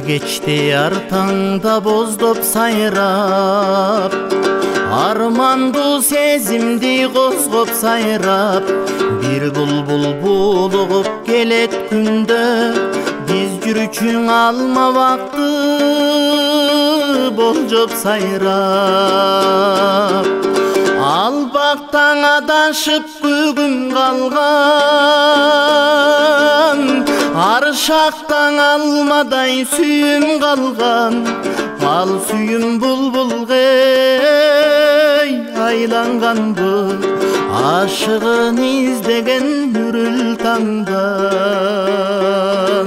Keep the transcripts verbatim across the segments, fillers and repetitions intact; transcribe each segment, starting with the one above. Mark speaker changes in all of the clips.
Speaker 1: кечте ар таңда боздоп сайрап, арманду сезимди козгоп сайрап, бир булбул булугуп келет күндө, биз жүрчүң алма вакты болжоп сайрап. Ал бактан адашып бүгүн калган, аршактан алмадай сүйүм калган, ал сүйүм булбулга айланганбы, ашыгын издеген үрүл таңдан.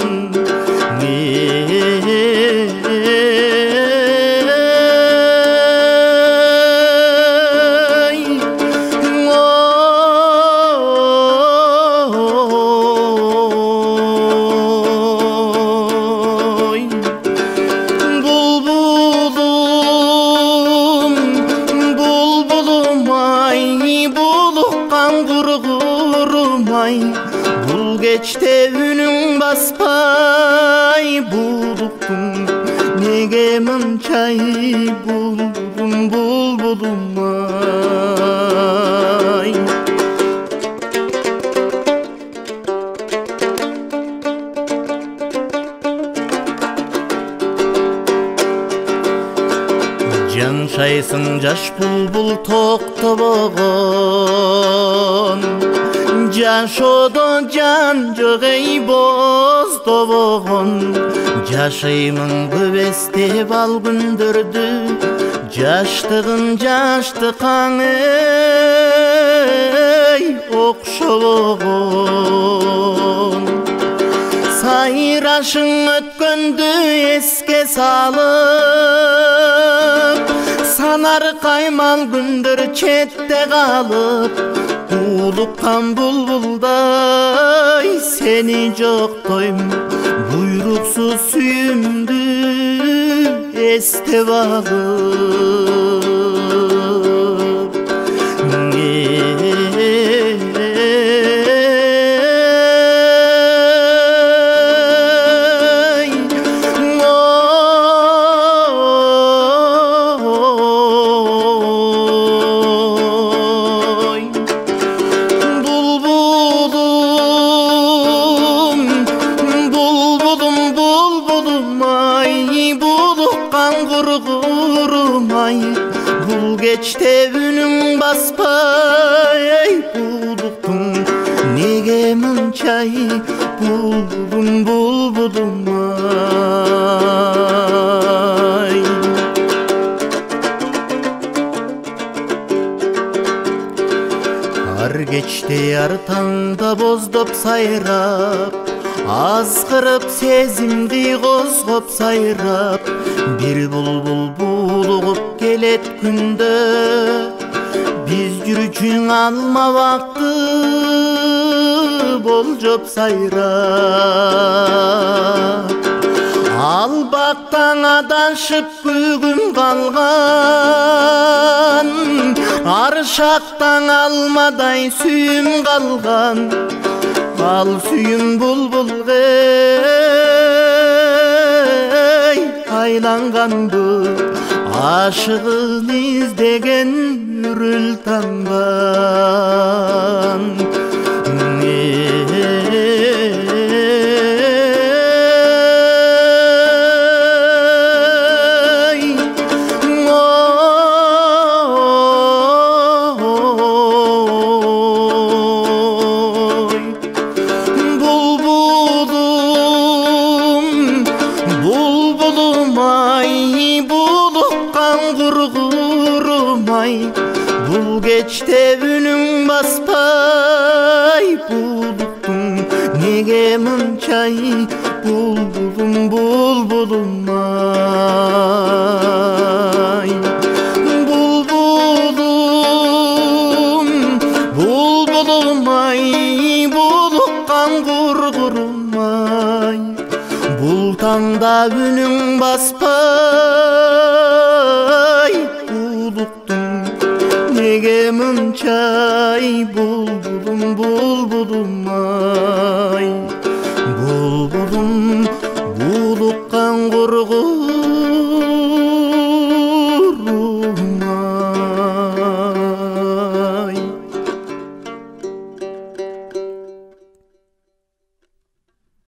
Speaker 1: Бул кечте үнүң баспай, булуктум неге мынчай, булбулум булбулум ай. Жаншайсың жаш булбул токтобогон, жашоодо жан жок эй боздобогон. Жашаймын көп эстеп ал күндөрдү, жаштыгын жаштыкаң эй окшобогон. Сайрашың өткөндү эске салып, санар каймал күндөр четте калып, улуккан булбулдай сени жоктойм, буйруксуз сүйүмдү эстеп алып. Бул кечте үнүң баспай, булуктум неге мынчай, булбулум булбулум ай. Ар кечте ар таңда боздоп сайрап, азгырып сезимди козгоп сайрап, бир булбул булугуп келет күндө, биз жүрчүң алма вакты болжоп сайрап. Ал бактан адашып бүгүн калган, аршактан алмадай сүйүм калган, ал сүйүм булбулга айланганбы, ашыгын издеген үрүл таңдан. Бул кечте үнүң баспай, булуктум неге мынчай, булбулум булбулум ай. Булбулум булбулум ай, булуккан кургурум ай. Бул таңда үнүң баспай, булуктум неге мынчай, булбулум булбулум ай.